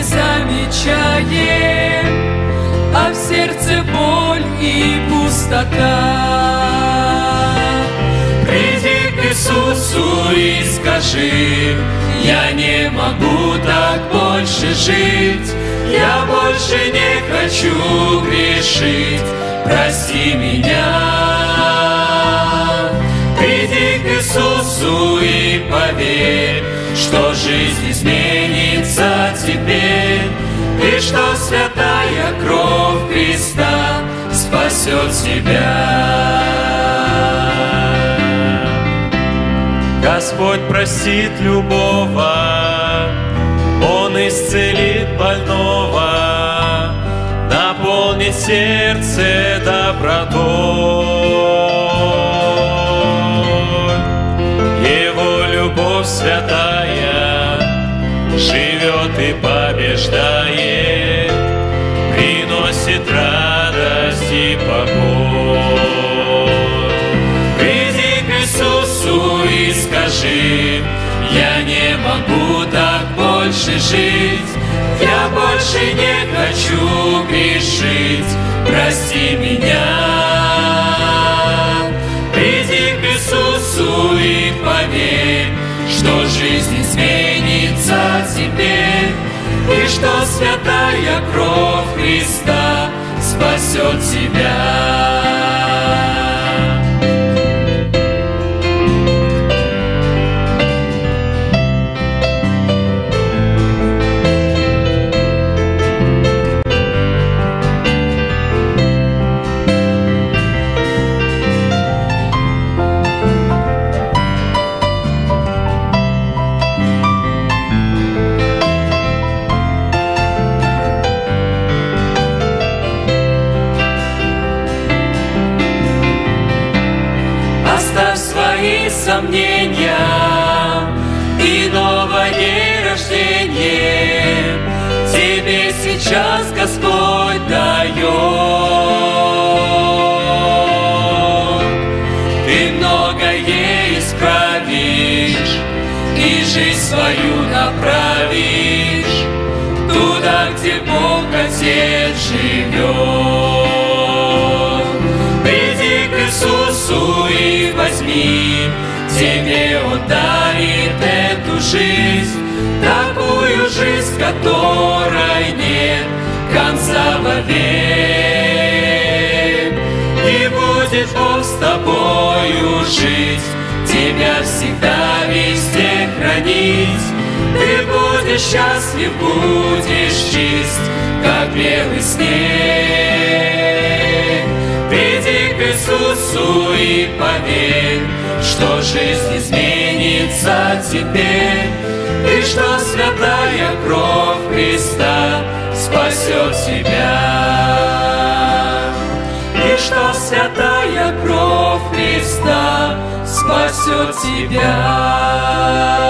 замечаем, а в сердце боль и пустота. Приди к Иисусу и скажи: я не могу так больше жить, я больше не хочу грешить, прости меня. Приди к Иисусу и поверь, что жизнь изменится теперь, и что святая кровь Христа спасет тебя. Господь простит любого, Он исцелит больного, наполнит сердце добротой. Его любовь святая живет и побеждает, приносит радость и покой. Приди к Иисусу и скажи: я не могу так больше жить, я больше не хочу грешить, прости меня. Приди к Иисусу и поверь, что жизнь изменится теперь, и что святая кровь Христа спасет тебя. Сомнения и новое рождение тебе сейчас Господь дает. Ты многое исправишь и жизнь свою направишь туда, где Бог Отец живет. Приди к Иисусу и возьми, тебе Он дарит эту жизнь, такую жизнь, которой нет конца вовек. И будет Бог с тобою жить, тебя всегда везде хранить. Ты будешь счастлив, будешь чист, как белый снег. Приди к Иисусу и поверь, что жизнь изменится теперь, и что святая кровь Христа спасет тебя. И что святая кровь Христа спасет тебя.